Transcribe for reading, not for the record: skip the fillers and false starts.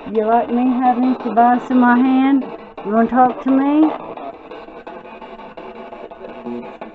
You like me having this device in my hand? You want to talk to me?